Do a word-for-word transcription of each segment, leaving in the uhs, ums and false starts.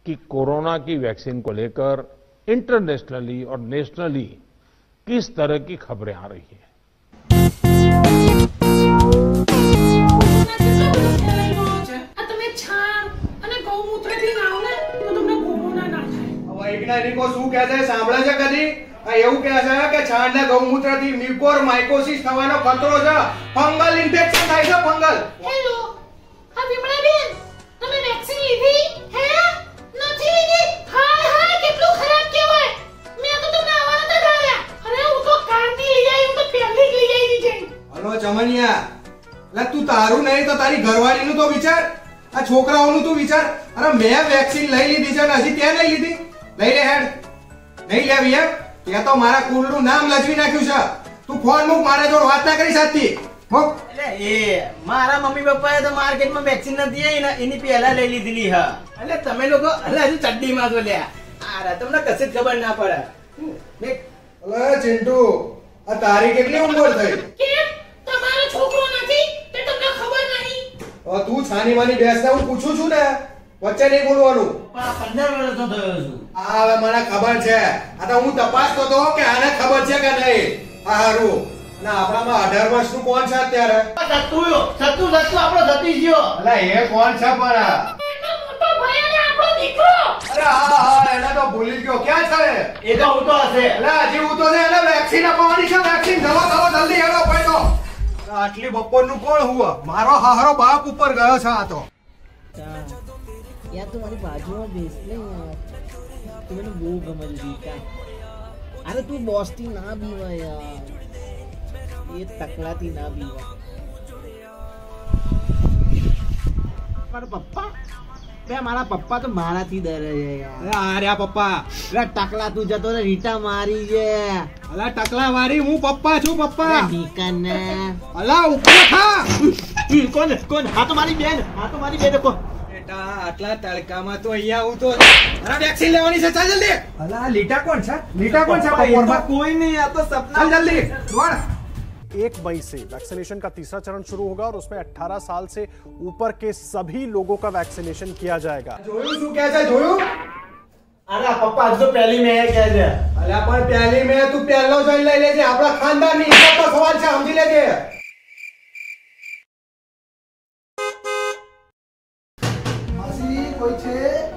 कि कोरोना की वैक्सीन को लेकर इंटरनेशनली और नेशनली किस तरह की खबरें आ रही हैं। વૈજ્ઞાનિકો શું કહે છે સાંભળે છે કદી? એવું કહે છે કે છાણ ને ગૌમૂત્રથી મ્યુકોર માઇકોસિસ થવાનો ખતરો છે, ફંગલ ઇન્ફેક્શન થાય છે, ફંગલ. હેલો હા વિમળા બેન, તમે વેક્સિન લીધી હે? નથી લીધી? હાય હાય કેટલું ખરાબ કહેવાય. મેં તો તમને આવવાના હતા ધાર્યા. અરે હું તો કારની લઈ આવી, હું તો પહેલી જ લઈ આવી છે. હલો ચમનિયા, એટલે તું તારું નહીં તો તારી ઘરવાળીનું તો વિચાર, આ છોકરાઓનું તું વિચાર. અરે મેં વેક્સિન લઈ લીધી છે ને હજી તે નહીં લીધી? લઈ લે હેડ, નહીં લેવી એમ? તે તો મારા કુળનું નામ લજવી નાખ્યું છે. તું ફોન મૂક, મારા જોડે વાત ના કરી શકતી. મૂક. એટલે એ મારા મમ્મી પપ્પાએ તો માર્કેટમાં વેક્સિન નથી આવી ને એની પહેલા લઈ લીધેલી હા. એટલે તમે લોકો એટલે હજુ ચડ્ડીમાં તો લ્યા. આરા તમને કશી જ ખબર ના પડે. અલે ચિંટુ, આ તારી કેટલી ઉંમર થઈ? કેમ તમારો છોકરો નથી તે તમને ખબર નહીં? હવે તું છાની માની બેસતા હું પૂછું છું ને, વચ્ચે નહીં બોલવાનું. પંદર વર્ષનો થયો છું. આ હવે મને ખબર છે. આ તો હું તપાસતો તો કે આને ખબર છે કે નહીં. આ હારું. અને આપણામાં અઢાર વર્ષનું કોણ છે અત્યારે? સત્તુ સત્તુ સત્તુ આપણો સતી ગયો. અલે એ કોણ છે પણ? એનો મોટો ભાઈ અને આપણો દીકરો. અરે હા હા, એને તો ભૂલી ગયો. ક્યાં છે? એ તો હું તો હશે. અલે હજી હું તો ને એને વેક્સિન અપાવવાની છે. વેક્સિન દવા દવા જલ્દી હેડો પડ્યો. આટલી બપોરનું કોણ હુઆ? મારો હાહરો બાપ ઉપર ગયો છે આ તો. यार तुम्हारी बाजू में बेच ले यार, तुम्हें वो गमल दी का. अरे तू बॉस्टी ना बीवा यार, ये तकलाती ना बीवा. पर पप्पा બે મારા પપ્પા તો મારાથી ડરે છે યાર. અરે આ પપ્પા, અરે ટકલા તું જતો ને રીટા મારી છે. અલા ટકલા વારી હું પપ્પા છું પપ્પા. નીકન ને અલા ઉપર થા. કોણ કોણ? હા તો મારી બેન, હા તો મારી બેન. કોણ? આટલા તડકામાં તો અહીંયા હું તો અરે વેક્સિન લેવાની છે. ચાલ જલ્દી. અલા લીટા કોણ છે? લીટા કોણ છે બપોરમાં? કોઈ નહીં, આ તો સપના. ચાલ જલ્દી દોડ. एक मई से वैक्सीनेशन का तीसरा चरण शुरू होगा और उसमें अठारह साल से ऊपर के सभी लोगों का वैक्सीनेशन किया जाएगा. જોયું શું કહે છે? જોયું? અરે પપ્પા હજુ તો પહેલી મે કહે છે. અલ્યા પણ પહેલી મે તું પહેલો જોઈ લઈ લેજે. આપણા ખાનદાનની ઇજ્જતનો સવાલ છે, સમજી લેજે. માસી કોઈ છે?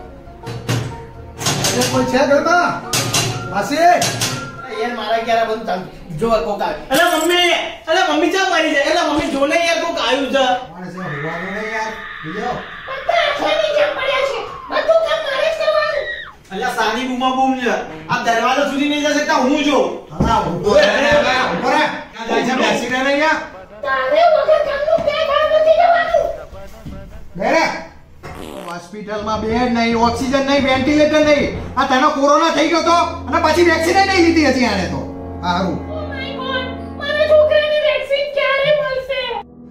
અરે કોઈ છે ઘરમાં? માસી યાર મારા ક્યારે બધું ચાલુ જો કોક આવે. અરે મમ્મી, અરે મમ્મી ચા મારી છે. એટલે મમ્મી જો ને યાર કોક આવ્યું છે. માણસ હોવાનું નહીં યાર. બીજો બધા આખેની જેમ પડ્યા છે. બધું કામ મારે જ કરવાનું. અલ્યા સાની બૂમા બૂમ છે. આ દરવાજો સુધી નહીં જઈ શકતા હું જો. હા ઉભો રહે ને ઉભો રહે. ક્યાં જાય છે? બેસી રહે ને અહીંયા. તારે વગર કામનું ક્યાંય કામ નથી જવાનું. બેરે હોસ્પિટલમાં બેડ નહીં, ઓક્સિજન નહીં, વેન્ટિલેટર નહીં. આ તને કોરોના થઈ ગયો તો અને પછી વેક્સિન નહીં લીધી હતી આને તો. હારું. ઓ માય ગોડ, મારા છોકરાની વેક્સિન ક્યારે મળશે?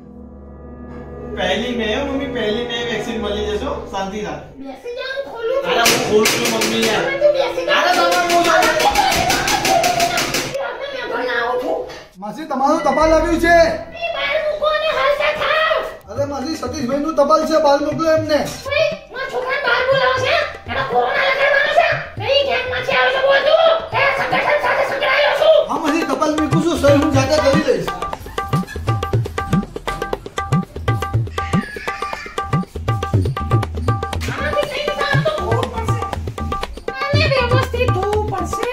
પહેલી મે મમ્મી પહેલી મે વેક્સિન મળી જશો શાંતિ સાથે. બેસી જાવ, ખોલું છું. અરે હું ખોલું છું મમ્મી યાર. હવે તું બેસી જા. અરે તમે હું જો. આપણે મેં આવું છું. માસી તમારું ટપાલ આવ્યું છે. એ બહાર મૂકો અને હાલતા થાવ. અરે માસી સતીશભાઈ નું ટપાલ છે, બહાર મોકલો એમને. ભાઈ, મારા છોકરાને બહાર બોલાવો છે. એનો કોરોના લગાડવાનો છે. નહીં ગેંગમાંથી આવે છે બોલતું. એ સંગઠન સાથે સંકળાયેલો છું. હા માસી ટપાલ મૂકું છું, સર હું જાતે કરી લઈશ. આનાથી થઈ જતા તો ધોવું પડશે. આને વ્યવસ્થિત ધોવું પડશે.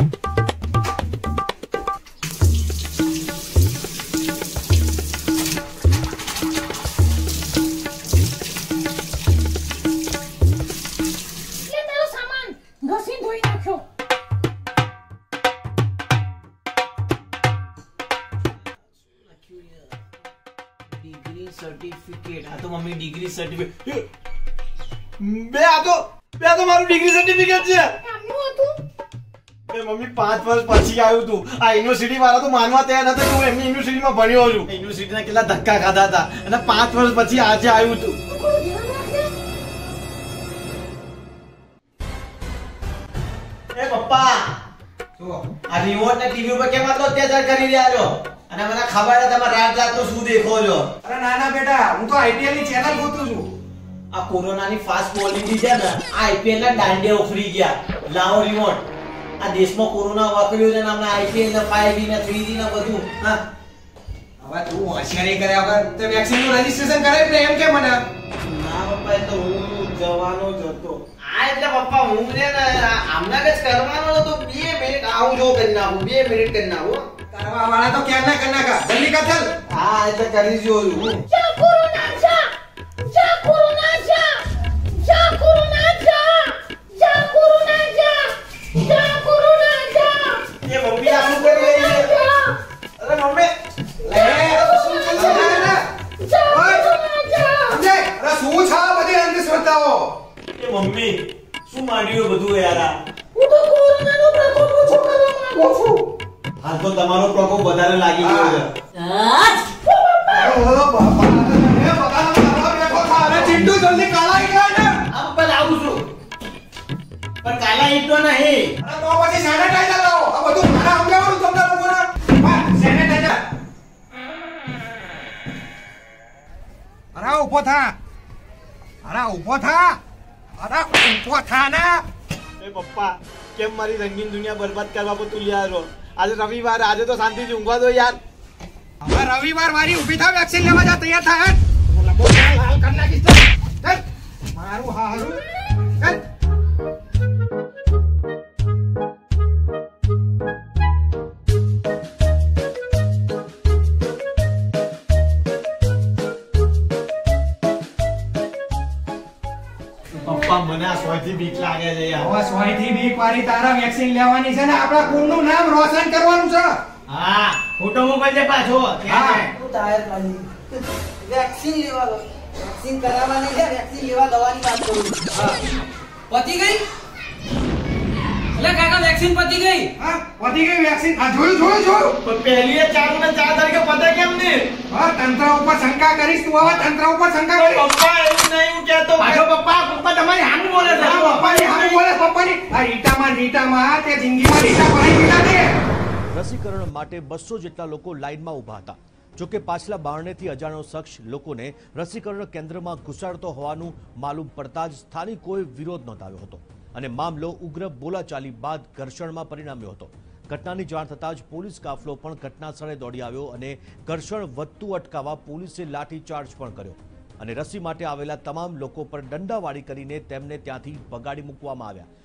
લે તારો સામાન ઘસી ધોઈ નાખ્યો. Degree certificate. આ તો મમ્મી ડિગ્રી સર્ટિફિકેટ. બે આ તો બે આ તો મારું ડિગ્રી સર્ટિફિકેટ છે. આમનું હતું. બે મમ્મી પાંચ વર્ષ પછી આવ્યું તું. આ યુનિવર્સિટી વાળા તો માનવા તૈયાર નતા કે હું એમની યુનિવર્સિટીમાં ભણ્યો છું. યુનિવર્સિટીના કેટલા ધક્કા ખાધા હતા અને પાંચ વર્ષ પછી આજે આવ્યું તું. થોડું ધ્યાન રાખજે. એ પપ્પા, આ રિમોટ ને ટીવી ઉપર કેમ આટલો અત્યાચાર કરી રહ્યા છો? અને મને ખબર છે તમે રાત રાત તો શું દેખો છો. અરે નાના બેટા, હું તો આઈપીએલ ની ચેનલ ગોતું છું. આ કોરોનાની ફાસ્ટ બોલિંગ છે ને આઈપીએલ ના દાંડિયા ઉખડી ગયા લાવો રિમોટ આ દેશમાં કોરોના વાપર્યો છે ને આપણે આઈપીએલ ને ફાઈવ જી ને થ્રી જી ને બધું હા હવે તું હોશિયારી કર્યા વગર તે વેક્સિન નું રજીસ્ટ્રેશન કરાય ને એમ કે મને ના પપ્પા એ તો હું જવાનો જ હતો આ એટલે પપ્પા હું ને આમના જ કરવાનો હતો બે મિનિટ આવું જો કરી નાખું બે મિનિટ કરી નાખું કરવા વાળા તો ક્યાં ના કર નાખા જલ્દી કર ચાલ હા એટલે કરી જોયું જા કોરોના જા જા કોરોના જા જા કોરોના જા જા કોરોના જા જા કોરોના જા એ મમ્મી આવું કરી રહી છે અરે મમ્મી લે શું ચાલે ને જા કોરોના જા સમજે અરે શું છા બધી અંધશ્રદ્ધાઓ એ મમ્મી શું માંડ્યું બધું યાર હું તો કોરોનાનો પ્રકોપ ઓછો કરવા માંગુ છું હાલ તો તમારો પ્રકોપ વધારે લાગી ગયો છે ઓ બાપા એ બગાનો મારવા બેઠો થા અરે ચિંટુ જલ્દી કાળા ઈટલા ને આમ પર આવું છું પણ કાલા ઈટો નહીં અરે તો પછી સેનેટાઈઝર લાવો આ બધું મારા સમજાવવાનું તમને લોકોને હા સેનેટાઈઝર અરે ઊભો થા અરે ઊભો થા અરે ઊભો થા ને એ પપ્પા કેમ મારી રંગીન દુનિયા બરબાદ કરવા પર તું યાર આજે રવિવાર આજે તો શાંતિથી ઊંઘવા દો યાર હવે રવિવાર વારી ઊભી થા વેક્સિન લેવા જા તૈયાર થા હેડ બોલા બોલ હાલ કર નાખીશ ચાલ મારું હારું ચાલ પપ્પા મને આ સોયથી બીક લાગે છે યાર હવે સોયથી બીક વાળી તારા વેક્સિન લેવાની છે ને આપણા કુળનું નામ રોશન કરવાનું છે હા ફોટો મોકલજે પાછો હા. હું ટાયર લાગી વેક્સિન લેવા દો વેક્સિન કરાવવાની છે વેક્સિન લેવા દવાની વાત કરું પતી ગઈ એટલે કાકા વેક્સિન પતી ગઈ હા વધી ગઈ વેક્સિન આ જોયું જોયું જોયું પણ પહેલી એ ચાર ને ચાર તારીખે પતે કેમ ને હા તંત્ર ઉપર શંકા કરીશ તું હવે તંત્ર ઉપર શંકા કરીશ પપ્પા એવું નહીં હું કહેતો પાછો પપ્પા પપ્પા તમારી હામી બોલે છે હા પપ્પાની હામી બોલે પપ્પાની આ રીટામાં રીટામાં તે જિંદગીમાં રીટા પડી દીધા છે રસીકરણ માટે બસો જેટલા લોકો લાઇનમાં ઊભા હતા જોકે પાછલા બારણેથી અજાણ્યો શખ્સ લોકોને રસીકરણ કેન્દ્રમાં ઘુસાડતો હોવાનું માલુમ પડતા જ સ્થાનિકોએ વિરોધ નોંધાવ્યો હતો અને મામલો ઉગ્ર બોલાચાલી બાદ ઘર્ષણમાં પરિણમ્યો હતો ઘટનાની જાણ થતાં જ પોલીસ કાફલો પણ ઘટનાસ્થળે દોડી આવ્યો અને ઘર્ષણ વધતું અટકાવવા પોલીસે લાઠીચાર્જ પણ કર્યો અને રસી માટે આવેલા તમામ લોકો પર દંડાવાળી કરીને તેમને ત્યાંથી ભગાડી મૂકવામાં આવ્યા